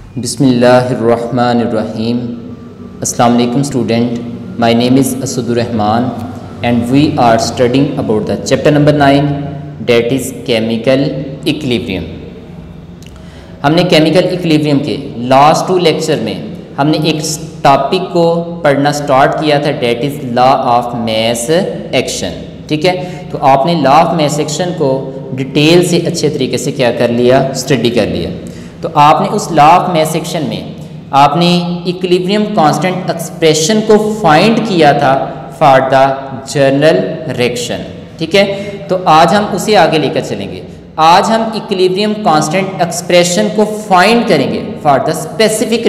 बिस्मिल्लाहिर्रहमानिर्रहीम। अस्सलाम वालेकुम student, my name is Asadur Rahman and we are studying about the chapter number 9 that is chemical equilibrium. हमने chemical equilibrium के last 2 lecture में हमने एक टॉपिक को पढ़ना स्टार्ट किया था, that is law of mass action. ठीक है, तो आपने लॉ ऑफ मास एक्शन को डिटेल से अच्छे तरीके से क्या कर लिया, स्टडी कर लिया। तो आपने उस लॉ ऑफ मास एक्शन में आपने इक्विलिब्रियम कांस्टेंट एक्सप्रेशन को फाइंड किया था फॉर द जनरल रिएक्शन। ठीक है, तो आज हम उसे आगे लेकर चलेंगे। आज हम इक्विलिब्रियम कांस्टेंट एक्सप्रेशन को फाइंड करेंगे फॉर द स्पेसिफिक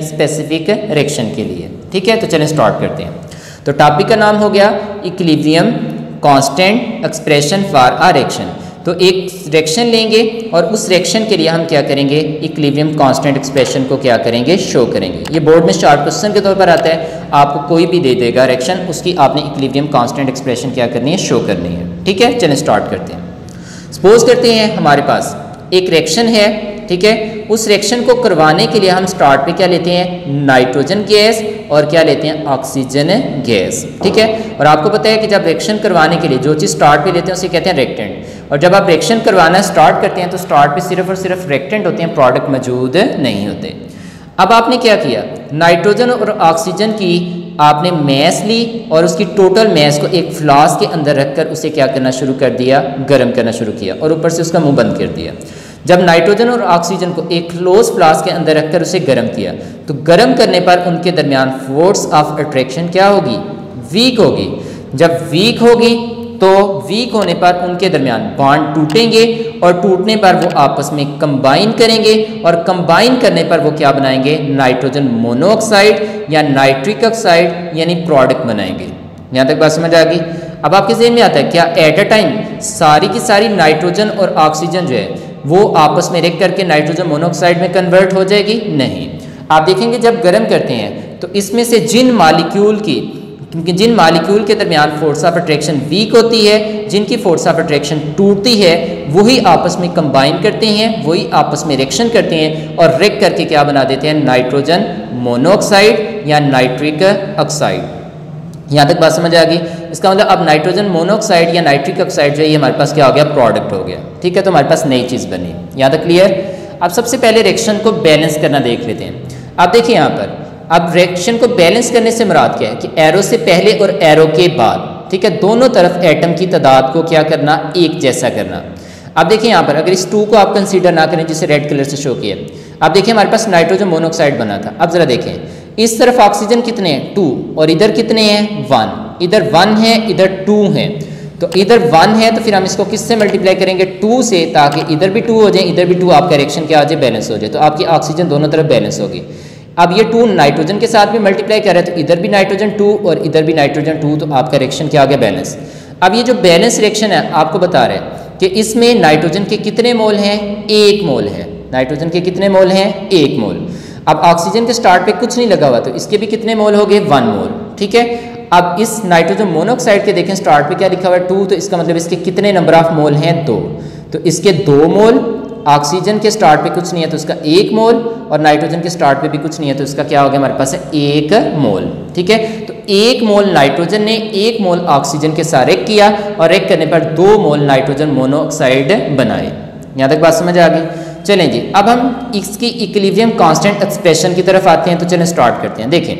रिएक्शन के लिए। ठीक है, तो चलें स्टार्ट करते हैं। तो टॉपिक का नाम हो गया equilibrium constant expression for a reaction. तो एक रिएक्शन लेंगे और उस रिएक्शन के लिए हम क्या करेंगे, इक्विलिब्रियम कांस्टेंट एक्सप्रेशन को क्या करेंगे, शो करेंगे। ये बोर्ड में शॉर्ट क्वेश्चन के तौर पर आता है, आपको कोई भी दे देगा रिएक्शन, उसकी आपने इक्विलिब्रियम कांस्टेंट एक्सप्रेशन क्या करनी है, शो करनी है। ठीक है, चलें स्टार्ट करते हैं। सपोज करते हैं हमारे पास एक रिएक्शन है। ठीक है, उस रिएक्शन को करवाने के लिए हम स्टार्ट पे क्या लेते हैं, नाइट्रोजन गैस और क्या लेते हैं, ऑक्सीजन गैस। ठीक है, और आपको पता है कि जब रिएक्शन करवाने के लिए जो चीज़ स्टार्ट पे लेते हैं उसे कहते हैं रिएक्टेंट, और जब आप रिएक्शन करवाना स्टार्ट करते हैं तो स्टार्ट पे सिर्फ और सिर्फ रिएक्टेंट होते हैं, प्रोडक्ट मौजूद नहीं होते। अब आपने क्या किया, नाइट्रोजन और ऑक्सीजन की आपने मैस ली और उसकी टोटल मैस को एक फ्लास्क के अंदर रखकर उसे क्या करना शुरू कर दिया, गर्म करना शुरू किया और ऊपर से उसका मुंह बंद कर दिया। जब नाइट्रोजन और ऑक्सीजन को एक क्लोज फ्लास्क के अंदर रखकर उसे गर्म किया तो गर्म करने पर उनके दरमियान फोर्स ऑफ अट्रैक्शन क्या होगी, वीक होगी। जब वीक होगी तो वीक होने पर उनके दरमियान बॉन्ड टूटेंगे और टूटने पर वो आपस में कंबाइन करेंगे और कंबाइन करने पर वो क्या बनाएंगे, नाइट्रोजन मोनोऑक्साइड या नाइट्रिक ऑक्साइड यानी प्रोडक्ट बनाएंगे। यहाँ तक बात समझ आ गई। अब आपके ज़हन में आता है क्या एट अ टाइम सारी की सारी नाइट्रोजन और ऑक्सीजन जो है वो आपस में रिएक्ट करके नाइट्रोजन मोनोऑक्साइड में कन्वर्ट हो जाएगी? नहीं। आप देखेंगे जब गर्म करते हैं तो इसमें से जिन मालिक्यूल के दरमियान फोर्स ऑफ अट्रैक्शन वीक होती है, जिनकी फोर्स ऑफ अट्रैक्शन टूटती है, वही आपस में कंबाइन करते हैं, वही आपस में रिएक्शन करते हैं और रिएक्ट करके क्या बना देते हैं, नाइट्रोजन मोनोऑक्साइड या नाइट्रिक ऑक्साइड। यहाँ तक बात समझ आ गई। इसका मतलब अब नाइट्रोजन मोनोऑक्साइड या नाइट्रिक ऑक्साइड जो है ये हमारे पास क्या हो गया, प्रोडक्ट हो गया। ठीक है, तो हमारे पास नई चीज़ बनी। यहाँ तक क्लियर। अब सबसे पहले रिएक्शन को बैलेंस करना देख लेते हैं। अब देखिए यहाँ पर, अब रिएक्शन को बैलेंस करने से मुराद क्या है कि एरो से पहले और एरो के बाद, ठीक है, दोनों तरफ एटम की तादाद को क्या करना, एक जैसा करना। अब देखिए यहाँ पर अगर इस 2 को आप कंसीडर ना करें जिसे रेड कलर से शो किया, अब देखिए हमारे पास नाइट्रोजन मोनोऑक्साइड बना था। अब जरा देखें इस तरफ ऑक्सीजन कितने हैं, 2, और इधर कितने हैं, 1। इधर 1 है, इधर 2 है। तो इधर 1 है तो फिर हम इसको किससे मल्टीप्लाई करेंगे, 2 से, ताकि इधर भी 2 हो जाए, इधर भी 2, आपका रिएक्शन क्या आ जाए, बैलेंस हो जाए। तो आपकी ऑक्सीजन दोनों तरफ बैलेंस होगी। अब ये 2 नाइट्रोजन के साथ भी मल्टीप्लाई कर रहे हैं तो इधर भी नाइट्रोजन 2 और इधर भी नाइट्रोजन 2, तो आपका रिएक्शन क्या आ गया, बैलेंस। अब ये जो बैलेंस रिएक्शन है आपको बता रहे हैं कि इसमें नाइट्रोजन के कितने मोल हैं, 1 मोल है। नाइट्रोजन के कितने मोल हैं, 1 मोल। अब ऑक्सीजन के स्टार्ट पे कुछ नहीं लगा हुआ तो इसके भी कितने मोल हो गए, 1 मोल। ठीक है, अब इस नाइट्रोजन मोनोऑक्साइड के देखें स्टार्ट पे क्या लिखा हुआ है, 2, तो इसका मतलब इसके कितने नंबर ऑफ मोल हैं, 2। तो इसके 2 मोल, ऑक्सीजन के स्टार्ट पे कुछ नहीं है तो उसका 1 मोल, और नाइट्रोजन के स्टार्ट पे भी कुछ नहीं है तो उसका क्या हो गया, हमारे पास है 1 मोल। ठीक है, तो 1 मोल नाइट्रोजन ने 1 मोल ऑक्सीजन के साथ रिएक्ट किया और रिएक्ट करने पर 2 मोल नाइट्रोजन मोनोऑक्साइड बनाए। यहाँ तक बात समझ आ गई। चलें जी, अब हम इसकी इक्विलिब्रियम कांस्टेंट एक्सप्रेशन की तरफ आते हैं। तो चलें स्टार्ट करते हैं। देखें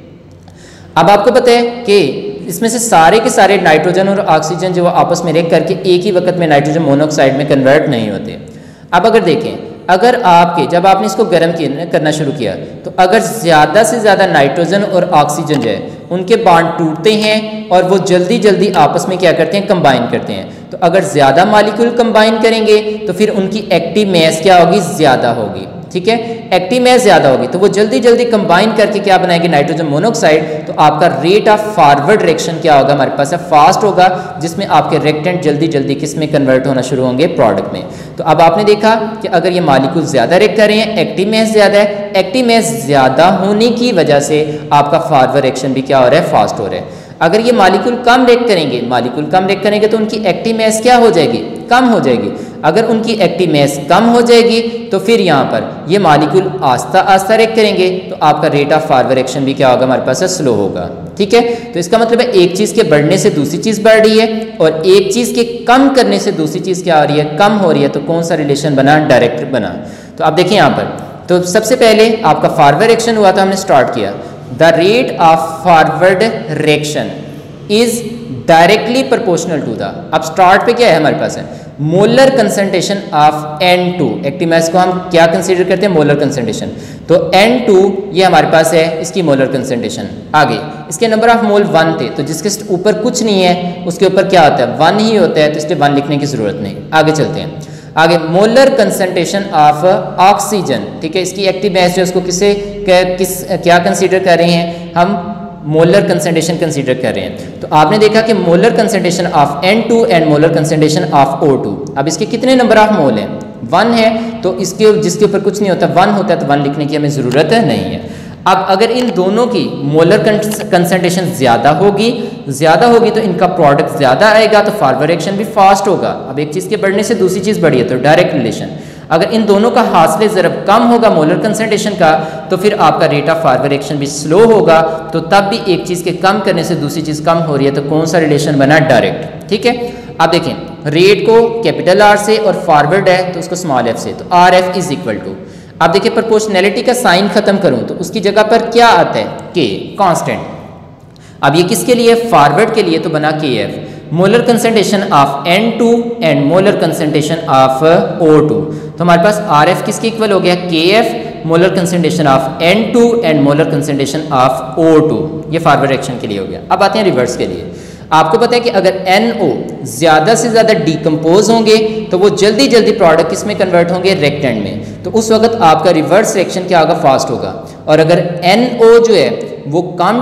अब आपको पता है कि इसमें से सारे के सारे नाइट्रोजन और ऑक्सीजन जो आपस में रिएक्ट करके एक ही वक्त में नाइट्रोजन मोनोऑक्साइड में कन्वर्ट नहीं होते। अब अगर देखें, अगर आपके जब आपने इसको गर्म करना शुरू किया तो अगर ज़्यादा से ज़्यादा नाइट्रोजन और ऑक्सीजन जो है उनके बॉन्ड टूटते हैं और वो जल्दी जल्दी आपस में क्या करते हैं, कंबाइन करते हैं। तो अगर ज़्यादा मॉलिक्यूल कंबाइन करेंगे तो फिर उनकी एक्टिव मैस क्या होगी, ज़्यादा होगी। ठीक है, एक्टिव मैस ज़्यादा होगी तो वो जल्दी जल्दी कंबाइन करके क्या बनाएगी, नाइट्रोजन मोनोऑक्साइड। तो आपका रेट ऑफ फॉरवर्ड रिएक्शन क्या होगा, हमारे पास है फास्ट होगा, जिसमें आपके रिएक्टेंट जल्दी जल्दी किस में कन्वर्ट होना शुरू होंगे, प्रोडक्ट में। तो अब आपने देखा कि अगर ये मॉलिक्यूल ज़्यादा रिएक्ट कर रहे हैं, एक्टिव मैस ज़्यादा है, एक्टिव मैस ज़्यादा होने की वजह से आपका फॉरवर्ड रिएक्शन भी क्या हो रहा है, फास्ट हो रहा है। अगर ये मॉलिक्यूल कम रिएक्ट करेंगे तो उनकी एक्टिव मैस क्या हो जाएगी, कम हो जाएगी। अगर उनकी एक्टिव मास कम हो जाएगी तो फिर यहाँ पर ये मॉलिक्यूल आस्ता आस्ता रिएक्ट करेंगे, तो आपका रेट ऑफ फॉरवर्ड रिएक्शन भी क्या होगा हमारे पास है, स्लो होगा। ठीक है, तो इसका मतलब है एक चीज़ के बढ़ने से दूसरी चीज़ बढ़ रही है और एक चीज़ के कम करने से दूसरी चीज़ क्या हो रही है, कम हो रही है। तो कौन सा रिलेशन बना, डायरेक्ट बना। तो आप देखिए यहाँ पर, तो सबसे पहले आपका फॉरवर्ड रिएक्शन हुआ था, हमने स्टार्ट किया, the rate of forward reaction is directly proportional to the, अब स्टार्ट पे क्या है हमारे पास है, molar concentration of N2। Active mass को हम क्या कंसीडर करते हैं, मोलर कंसंट्रेशन। तो N2 ये हमारे पास है इसकी मोलर कंसंट्रेशन। आगे इसके नंबर ऑफ मोल 1 थे, तो जिसके ऊपर कुछ नहीं है उसके ऊपर क्या होता है, 1 ही होता है, तो इसलिए 1 लिखने की जरूरत नहीं। आगे चलते हैं, आगे मोलर कंसंट्रेशन ऑफ ऑक्सीजन। ठीक है, इसकी एक्टिव मास जो है उसको क्या कंसीडर कर रहे हैं, हम मोलर कंसंट्रेशन कंसीडर कर रहे हैं। तो आपने देखा कि molar concentration of N2 and molar concentration of O2, अब इसके कितने नंबर ऑफ मोल हैं, 1 है, तो इसके जिसके ऊपर कुछ नहीं होता 1 होता है, तो 1 लिखने की हमें ज़रूरत नहीं है। अब अगर इन दोनों की मोलर कंसंट्रेशन ज़्यादा होगी तो इनका प्रोडक्ट ज़्यादा आएगा, तो फॉरवर्ड रिएक्शन भी फास्ट होगा। अब एक चीज़ के बढ़ने से दूसरी चीज़ बढ़ी है, तो डायरेक्ट रिलेशन। अगर इन दोनों का हासिल ज़रब कम होगा मोलर कंसंट्रेशन का, तो फिर आपका रेट ऑफ फॉरवर्ड रिएक्शन भी स्लो होगा। तो तब भी एक चीज़ के कम करने से दूसरी चीज़ कम हो रही है, तो कौन सा रिलेशन बना, डायरेक्ट। ठीक है, अब देखें रेट को कैपिटल R से और फॉरवर्ड है तो उसको स्मॉल f से, तो RF इज इक्वल टू, अब देखिए प्रोपोर्शनैलिटी का साइन खत्म करूं तो उसकी जगह पर क्या आता है, K कांस्टेंट। अब ये किसके लिए, फॉरवर्ड के लिए, तो बना KF, molar concentration of N2 and molar concentration of O2। तो हमारे पास RF किसके इक्वल हो गया, KF, molar concentration of N2 and molar concentration of O2। ये फॉरवर्ड रिएक्शन के लिए हो गया। अब आते हैं रिवर्स के लिए। आपको पता है कि अगर NO ज़्यादा से ज़्यादा डिकम्पोज होंगे तो वो जल्दी जल्दी प्रोडक्ट किस में कन्वर्ट होंगे, रिएक्टेंट में, तो उस वक्त आपका रिवर्स रिएक्शन क्या होगा, फास्ट होगा। और अगर NO जो है वो कम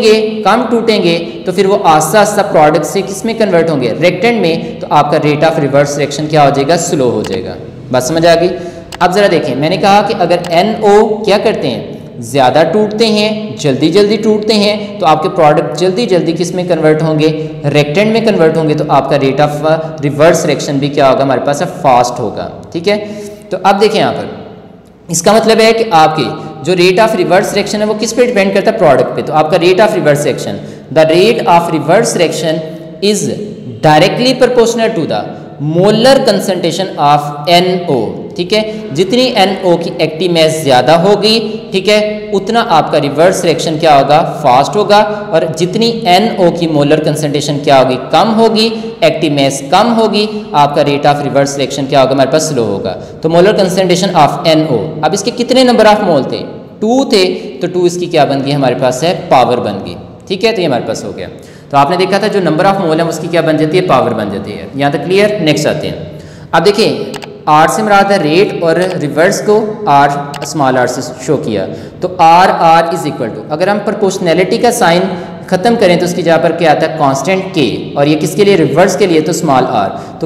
टूटेंगे तो फिर वो आस्ता आस्ता प्रोडक्ट से किस में कन्वर्ट होंगे, रिएक्टेंट में, तो आपका रेट ऑफ रिवर्स रिएक्शन क्या हो जाएगा, स्लो हो जाएगा। बात समझ आ गई। अब ज़रा देखें, मैंने कहा कि अगर NO क्या करते हैं, ज़्यादा टूटते हैं, जल्दी टूटते हैं, तो आपके प्रोडक्ट जल्दी किस में कन्वर्ट होंगे, रिएक्टेंट में कन्वर्ट होंगे, तो आपका रेट ऑफ रिवर्स रिएक्शन भी क्या होगा हमारे पास, फास्ट होगा। ठीक है, तो अब देखें यहाँ पर, इसका मतलब है कि आपके जो रेट ऑफ रिवर्स रिएक्शन है वो किस पे डिपेंड करता है, प्रोडक्ट पे। तो आपका rate of reverse reaction, the rate of reverse reaction is directly proportional to the molar concentration of NO। ठीक है, जितनी NO की एक्टिव मास ज़्यादा होगी, ठीक है, उतना आपका रिवर्स रिएक्शन क्या होगा, फास्ट होगा। और जितनी NO की मोलर कंसंट्रेशन क्या होगी, कम होगी, एक्टिव मास कम होगी, आपका रेट ऑफ रिवर्स रिएक्शन क्या होगा हमारे पास, स्लो होगा। तो मोलर कंसंट्रेशन ऑफ NO, अब इसके कितने नंबर ऑफ मोल थे, 2 थे, तो 2 इसकी क्या बन गई हमारे पास है, पावर बन गई। ठीक है, तो ये हमारे पास हो गया। तो आपने देखा था जो नंबर ऑफ मोल है उसकी क्या बन जाती है, पावर बन जाती है। यहाँ तक क्लियर। नेक्स्ट आते हैं, अब देखिए R से मुराद है रेट और रिवर्स को R स्मॉल r से शो किया, तो R इज इक्वल टू, अगर हम प्रोपोर्शनैलिटी का साइन खत्म करें तो उसकी जगह पर क्या आता है, कांस्टेंट K, और ये किसके लिए, रिवर्स के लिए, तो स्मॉल r, तो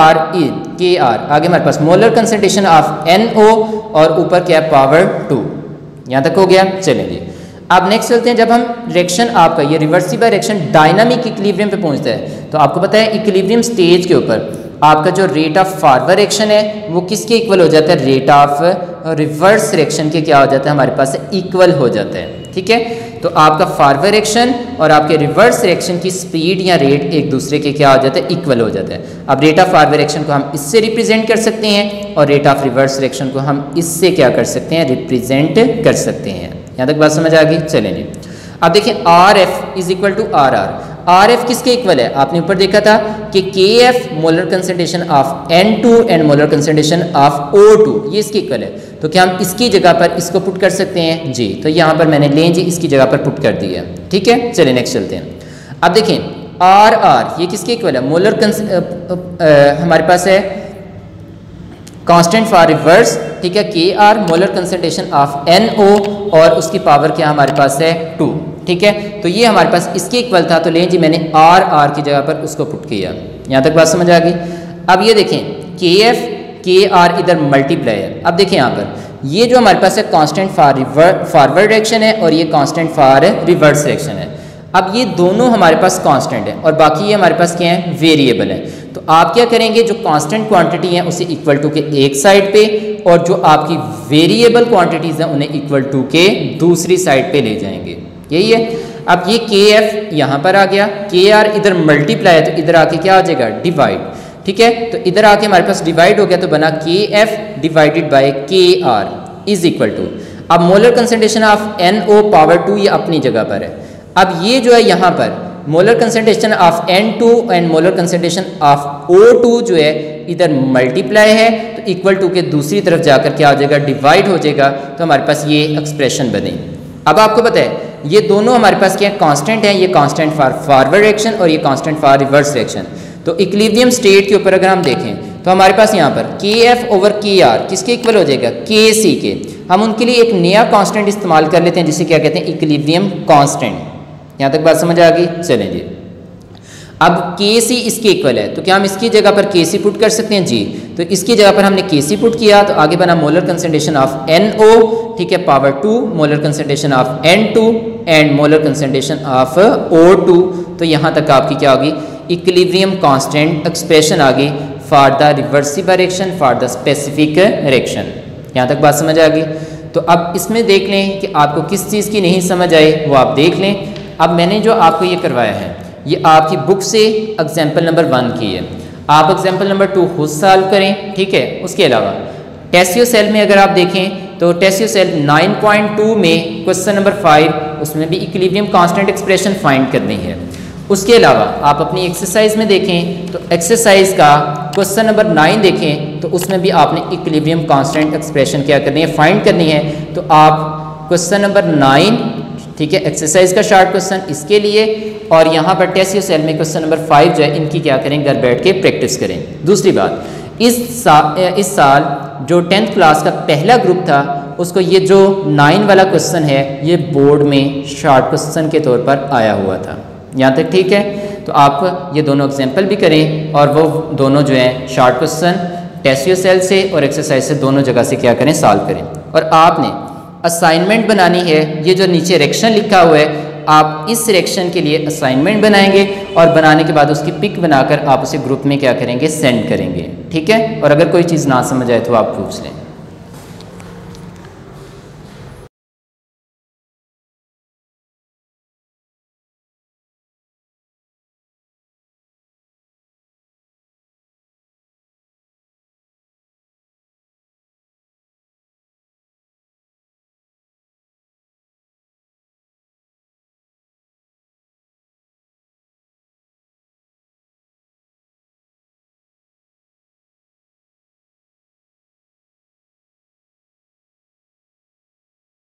KR। आगे हमारे पास मोलर कंसंट्रेशन ऑफ NO और ऊपर क्या है, पावर 2। यहाँ तक हो गया। चलेंगे अब नेक्स्ट चलते हैं, जब हम रिएक्शन आपका ये रिवर्सिबल रिएक्शन डायनामिक इक्विलिब्रियम पे पहुंचता है, तो आपको पता है इक्विलिब्रियम स्टेज के ऊपर आपका जो रेट ऑफ फॉरवर्ड रिएक्शन है वो किसके इक्वल हो जाता है, रेट ऑफ रिवर्स रिएक्शन के क्या हो जाता है हमारे पास, इक्वल हो जाता है। ठीक है, तो आपका फॉरवर्ड रिएक्शन और आपके रिवर्स रिएक्शन की स्पीड या रेट एक दूसरे के क्या हो जाता है, इक्वल हो जाता है। अब रेट ऑफ फॉरवर्ड रिएक्शन को हम इससे रिप्रेजेंट कर सकते हैं और रेट ऑफ रिवर्स रिएक्शन को हम इससे क्या कर सकते हैं, रिप्रेजेंट कर सकते हैं। यहाँ तक बात समझ आ गई। चलेंगे अब देखिए RF is equal to RF किसके इक्वल है, आपने ऊपर देखा था कि KF molar concentration of N2 and molar concentration of O2, ये इसके इक्वल है। तो क्या हम इसकी जगह पर इसको पुट कर सकते हैं जी, तो यहाँ पर मैंने लें जी इसकी जगह पर पुट कर दिया। ठीक है, चलिए नेक्स्ट चलते हैं। अब देखें RR ये किसके इक्वल है, मोलर हमारे पास है कांस्टेंट फॉर रिवर्स, ठीक है, KR molar concentration of NO और उसकी पावर क्या हमारे पास है 2। ठीक है, तो ये हमारे पास इसके इक्वल था, तो लें जी मैंने RR की जगह पर उसको पुट किया। यहाँ तक बात समझ आ गई। अब ये देखें KF KR इधर मल्टीप्लाई है। अब देखें यहाँ पर ये जो हमारे पास है कांस्टेंट फॉर फॉरवर्ड रिएक्शन है और ये कांस्टेंट फॉर रिवर्स रिएक्शन है। अब ये दोनों हमारे पास कांस्टेंट है और बाकी ये हमारे पास क्या है, वेरिएबल है। तो तो आप क्या करेंगे, जो कांस्टेंट क्वांटिटी है उसे इक्वल टू के एक साइड पे और जो आपकी वेरिएबल क्वांटिटीज़ हैं उन्हें इक्वल टू के दूसरी साइड पे ले जाएंगे। यही है। अब ये के एफ यहाँ पर आ गया, के आर इधर मल्टीप्लाई है तो इधर आके क्या आ जाएगा, डिवाइड। ठीक है, तो इधर आके हमारे पास डिवाइड हो गया तो बना K F divided by K R is equal to, अब molar concentration of NO power 2 ये अपनी जगह पर है। अब ये जो है यहाँ पर molar concentration of N2 and molar concentration of O2 जो है इधर मल्टीप्लाई है तो इक्वल टू के दूसरी तरफ जाकर क्या हो जाएगा, डिवाइड हो जाएगा, तो हमारे पास ये एक्सप्रेशन बने। अब आपको पता है ये दोनों हमारे पास क्या कांस्टेंट है, ये कांस्टेंट फॉर फॉरवर्ड रिएक्शन और ये कांस्टेंट फॉर रिवर्स रिएक्शन। तो इक्विलिब्रियम स्टेट के ऊपर अगर हम देखें तो हमारे पास यहाँ पर K F over K R किसके इक्वल हो जाएगा, के सी के। हम उनके लिए एक नया कांस्टेंट इस्तेमाल कर लेते हैं जिसे क्या कहते हैं, इक्विलिब्रियम कांस्टेंट। यहाँ तक बात समझ आ गई, चलें जी। अब के सी इसके इक्वल है तो क्या हम इसकी जगह पर के सी पुट कर सकते हैं जी, तो इसकी जगह पर हमने के सी पुट किया तो आगे बना मोलर कंसंट्रेशन ऑफ NO, ठीक है, power 2, molar concentration of N2 and molar concentration of O2। तो यहाँ तक आपकी क्या होगी, इक्विलिब्रियम कांस्टेंट एक्सप्रेशन आ गई for the reversible reaction for the specific reaction. यहाँ तक बात समझ आ गई। तो अब इसमें देख लें कि आपको किस चीज़ की नहीं समझ आई वो आप देख लें। अब मैंने जो आपको ये करवाया है ये आपकी बुक से एग्जाम्पल नंबर 1 की है, आप एग्जाम्पल नंबर 2 खुद सॉल्व करें। ठीक है, उसके अलावा टेस्यो सेल में अगर आप देखें तो टेस्यो सेल 9.2 में क्वेश्चन नंबर 5 उसमें भी इक्विलिब्रियम कांस्टेंट एक्सप्रेशन फाइंड करनी है। उसके अलावा आप अपनी एक्सरसाइज में देखें तो एक्सरसाइज का क्वेश्चन नंबर 9 देखें तो उसमें भी आपने इक्विलिब्रियम कांस्टेंट एक्सप्रेशन क्या करनी है, फाइंड करनी है। तो आप क्वेश्चन नंबर 9, ठीक है, एक्सरसाइज का शॉर्ट क्वेश्चन इसके लिए और यहाँ पर टेस्यो सेल में क्वेश्चन नंबर 5 जो है इनकी क्या करें, घर बैठ के प्रैक्टिस करें। दूसरी बात, इस साल जो 10th क्लास का पहला ग्रुप था उसको ये जो 9 वाला क्वेश्चन है ये बोर्ड में शॉर्ट क्वेश्चन के तौर पर आया हुआ था। यहाँ तक ठीक है, तो आप ये दोनों एग्जाम्पल भी करें और वो दोनों जो है शॉर्ट क्वेश्चन टेस्यो सेल से और एक्सरसाइज से दोनों जगह से क्या करें, सॉल्व करें। और आपने असाइनमेंट बनानी है, ये जो नीचे रिएक्शन लिखा हुआ है आप इस रिएक्शन के लिए असाइनमेंट बनाएंगे और बनाने के बाद उसकी पिक बनाकर आप उसे ग्रुप में क्या करेंगे, सेंड करेंगे। ठीक है, और अगर कोई चीज़ ना समझ आए तो आप पूछ लें।